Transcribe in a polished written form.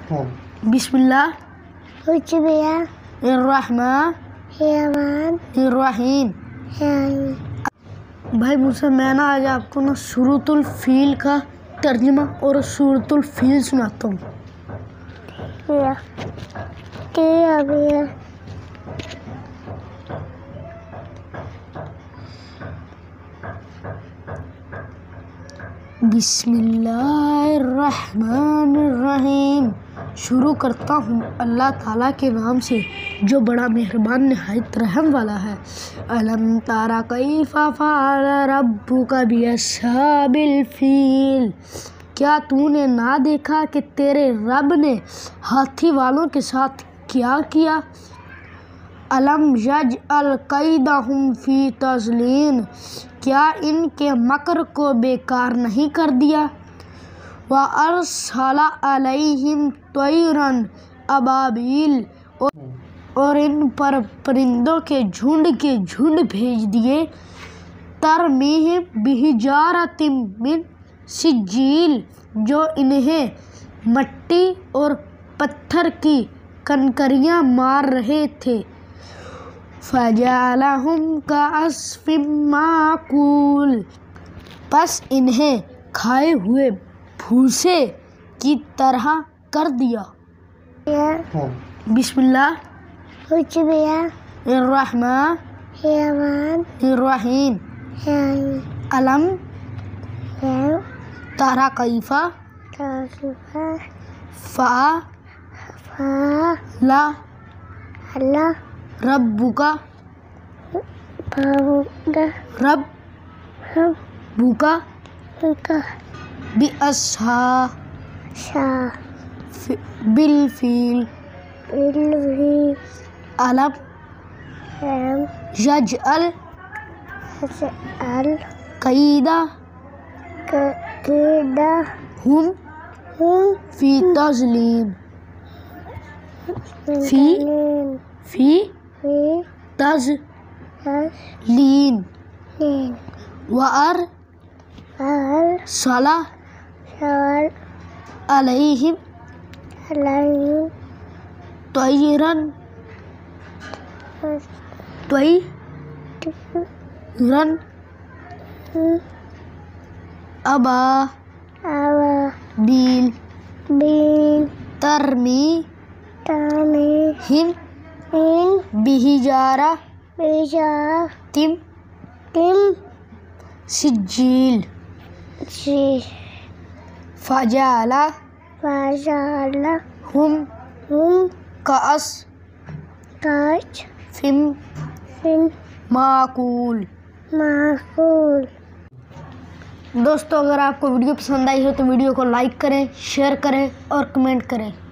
बिस्मिल्लाह الرحمن भाई मुझसे मैं ना आज आपको ना सूरतुल फील का तर्जुमा और सूरतुल फील सुनाता हूँ। बिस्मिल्लाहिर्रहमानिर्रहीम। शुरू करता हूँ अल्लाह ताला के नाम से जो बड़ा मेहरबान निहायत रहम वाला है। अलम तारा कैफा फ़अल रब्बुका बिअस्हाबिल फील। क्या तूने ना देखा कि तेरे रब ने हाथी वालों के साथ क्या किया। अलम यजअल कैदहुम फी तज़लील। क्या इनके मकर को बेकार नहीं कर दिया। व अर्सला अलैहिम तैरन अबाबील। और इन पर परिंदों के झुंड भेज दिए। तरमीहिम बिहिजारतिम मिन सिज्जील। जो इन्हें मट्टी और पत्थर की कनकरियाँ मार रहे थे। फजअलहुम कअस्फिम माकूल। बस इन्हें खाए हुए भूसे की तरह कर दिया। बिस्मिल्लाहिर्रहमानिर्रहीम। अलम तारा कैफा फ़अल रब्बुका बिअस्हाबिल फील। अलम यजअल कैदहुम फी तज़लील। फी तज़लील। व अर्सला अलैहिम तैरन अबाबील। तरमीहिम बिहिजारतिम सिज्जील। फजअलहुम कअस्फिम माकूल। दोस्तों अगर आपको वीडियो पसंद आई हो तो वीडियो को लाइक करें, शेयर करें और कमेंट करें।